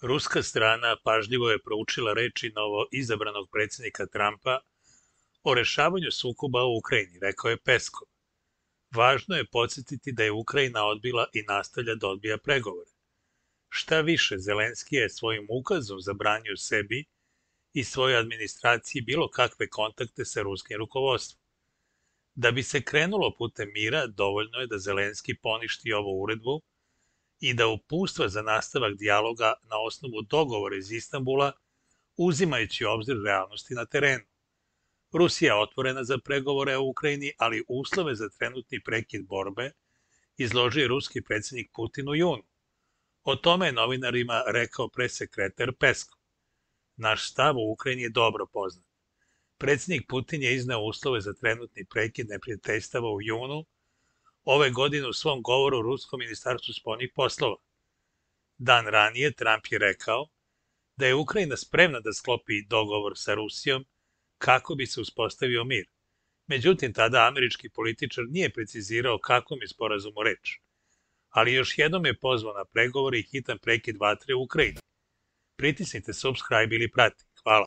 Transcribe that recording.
Ruska strana pažljivo je proučila reči novo izabranog predsjednika Trumpa o rešavanju sukoba u Ukrajini, rekao je Peskov. Važno je podsjetiti da je Ukrajina odbila i nastavlja da odbija pregovore. Šta više, Zelenski je svojim ukazom zabranio sebi i svojoj administraciji bilo kakve kontakte sa ruskim rukovodstvom. Da bi se krenulo putem mira, dovoljno je da Zelenski poništi ovu uredbu i da upustva za nastavak dijaloga na osnovu dogovora iz Istanbula, uzimajući u obzir realnosti na terenu. Rusija je otvorena za pregovore o Ukrajini, ali uslove za trenutni prekid borbe izložio je ruski predsjednik Putin u junu. O tome je novinarima rekao presekretar Peskov. Naš stav u Ukrajini je dobro poznat. Predsjednik Putin je izneo uslove za trenutni prekid neprijateljstava u junu ove godine u svom govoru u Ruskom ministarstvu spoljnih poslova. Dan ranije Trump je rekao da je Ukrajina spremna da sklopi dogovor sa Rusijom kako bi se uspostavio mir. Međutim, tada američki političar nije precizirao kakvom je sporazumu reč, ali još jednom je pozvao na pregovore i hitan prekid vatre u Ukrajini. Pritisnite subscribe ili prati.